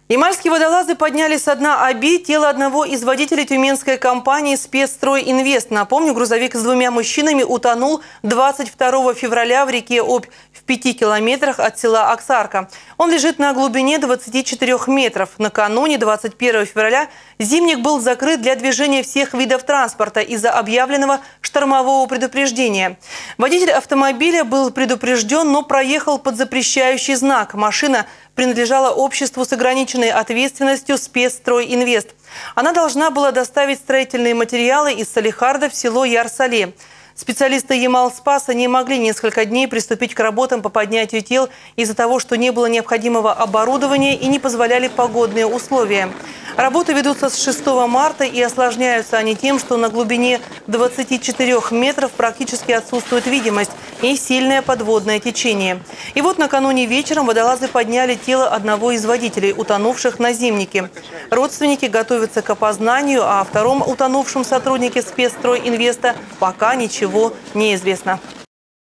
Ямальские водолазы подняли со дна Оби тело одного из водителей тюменской компании «Спецстройинвест». Напомню, грузовик с двумя мужчинами утонул 22 февраля в реке Обь в 5 километрах от села Оксарка. Он лежит на глубине 24 метров. Накануне, 21 февраля, Зимник был закрыт для движения всех видов транспорта из-за объявленного штормового предупреждения. Водитель автомобиля был предупрежден, но проехал под запрещающий знак. Машина принадлежала обществу с ограниченной ответственностью «Спецстройинвест». Она должна была доставить строительные материалы из Салехарда в село Яр-Сале. Специалисты Ямал-Спаса не могли несколько дней приступить к работам по поднятию тел из-за того, что не было необходимого оборудования и не позволяли погодные условия. Работы ведутся с 6 марта и осложняются они тем, что на глубине 24 метров практически отсутствует видимость и сильное подводное течение. И вот накануне вечером водолазы подняли тело одного из водителей, утонувших на Зимнике. Родственники готовятся к опознанию, а о втором утонувшем сотруднике «Спецстройинвеста» пока ничего не известно.